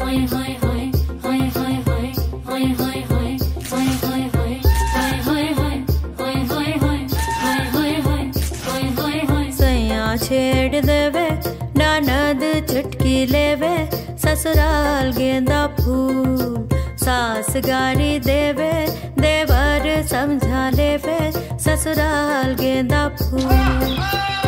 सैया छेड़ देवे ननद चुटकी लेवे, ससुराल गेंदा फूल। सास गारी देवे देवर समझा लेवे, ससुराल गेंदा फूल।